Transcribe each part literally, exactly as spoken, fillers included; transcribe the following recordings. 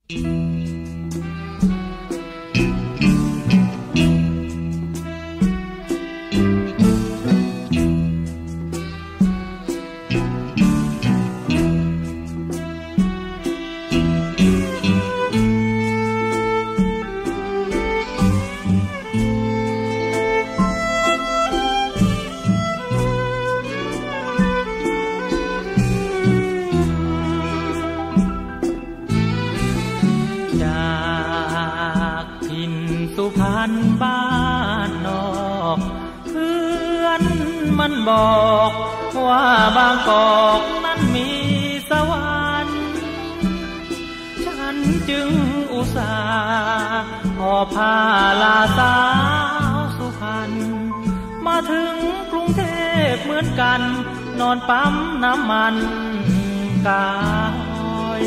บอกว่าบางกอกนั้นมีสวรรค์ฉันจึงอุตส่าห์หอบผ้าลาสาวสุพรรณมาถึงกรุงเทพเหมือนกันนอนปั๊มน้ำมันกาย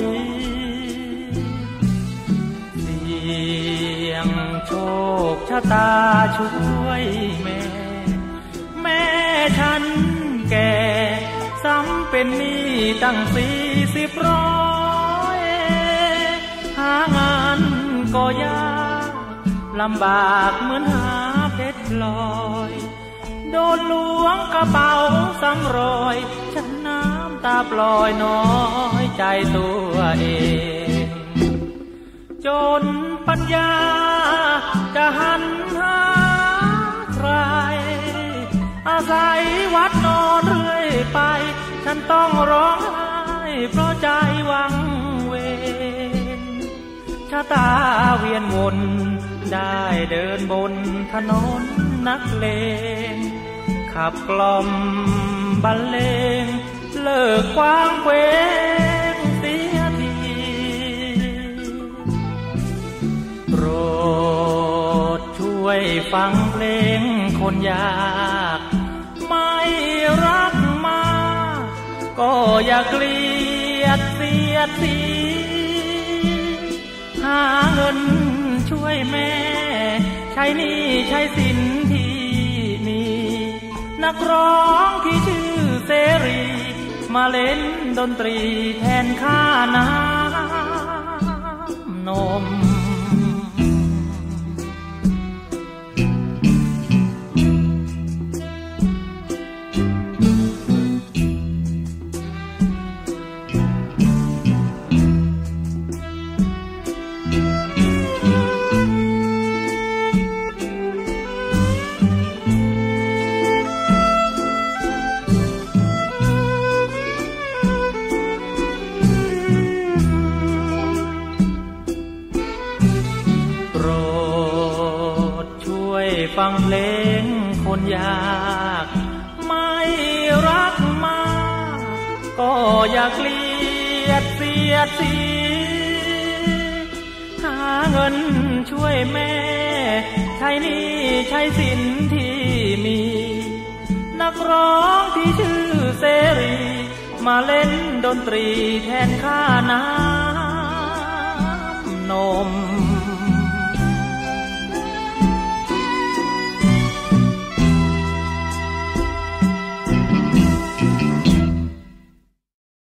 เสี่ยงโชคชะตาช่วยแม่แม่ฉันแก่ซ้ำเป็นหนี้ตั้งสี่สิบร้อยหางานก็ยากลำบากเหมือนหาเพชรลอยโดนล้วงกระเป๋าซ้ำรอยฉันน้ำตาปล่อยน้อยใจตัวเองจนปัญญาจะหันหาใครอาศัยวัดนอนเรื่อยไปฉันต้องร้องไห้เพราะใจวังเวรชะตาเวียนวนได้เดินบนถนนนักเลงขับกล่อมบรรเลงเลิกกว้างเว้งเสียทีโปรดช่วยฟังเพลงคนยากไม่รักมาก็อย่าเกลียดเสียดสีหาเงินช่วยแม่ใช้หนี้ใช้สินที่มีนักร้องที่ชื่อเสรีมาเล่นดนตรีแทนค่าน้ำนมฟังเพลงคนยากไม่รักมาก็อย่าเกลียดเสียดสีหาเงินช่วยแม่ใช้หนี้ใช้สินที่มีนักร้องที่ชื่อเสรีมาเล่นดนตรีแทนค่าน้ำนม